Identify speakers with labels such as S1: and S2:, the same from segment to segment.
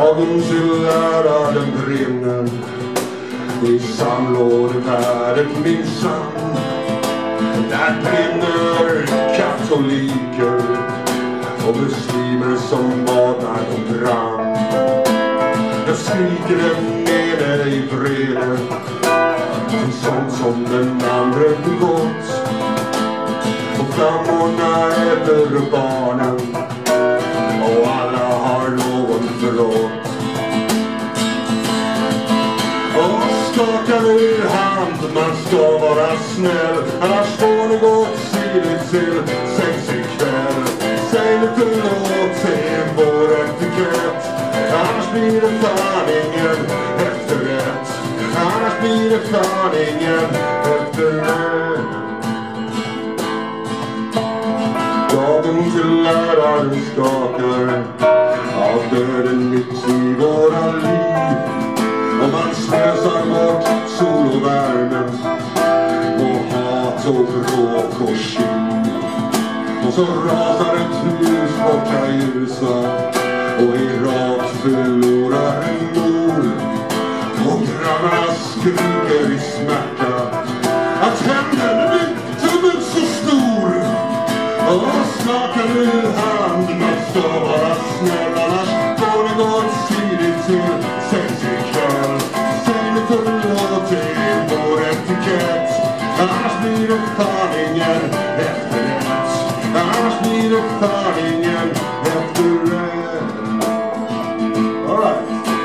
S1: Dagen till ära den brinner i sandlådevärlden minsann. Där brinner katoliker och muslimer som badar och brann. Jag skriker den nere i vrede till sånt som den andra begått. Och flammorna äter barnen och alla har någon förlåt. Och skaka ur hand, man ska vara snäll, annars får det gått sidigt till sex ikväll. Säg nu förlåt till vår etikett, annars blir det fan ingen efterrätt. Annars blir det fan ingen efterrätt. Dagen till ära den skakar av döden mitt i våra liv. Och man slösar bort sol och värmen och hat och bråk och kiv. Och så rasar ett hus borta i USA och Irak förlorar en mor. Och grannarna skriker i smärta att händen blir dubbelt så stor. Och skaka nu hand, man ska vara snäll, annars får det gått sidigt till sex ikväll. Säg nu förlåt till vår etikett, annars blir det fan ingen efterrätt. Annars blir det fan ingen efterrätt. All right.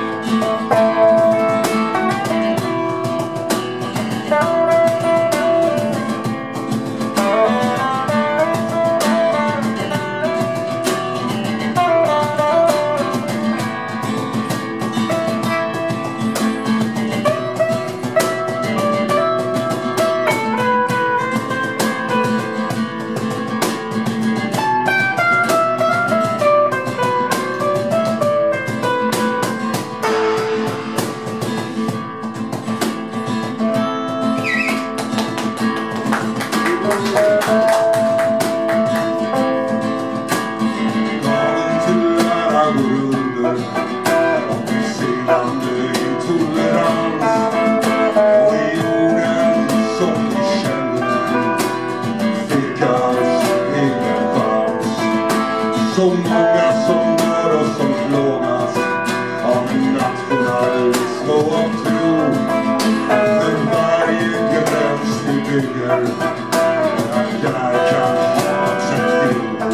S1: Så många som dör och som plågas av nationalism och tro. För varje gräns vi bygger, där kan hatet gro.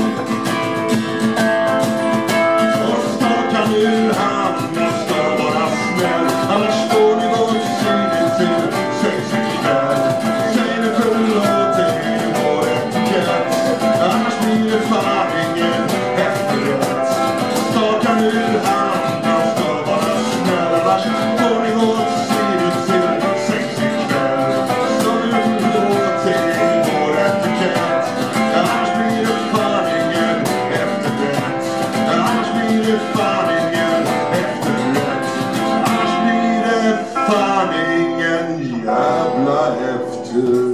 S1: Och starta nu handen ska vara snäll, annars får ni gå sidigt till sex ikväll. Säg nu förlåt till vår etikett, annars blir det fan ingen efterrätt. Starta nu handen ska vara snäll, annars får ni gå sidigt till sex ikväll. Så nu förlåt till vår etikett, annars blir det fan ingen efterrätt. Annars blir det fan ingen efterrätt. Annars blir det fan ingen jävla efterrätt.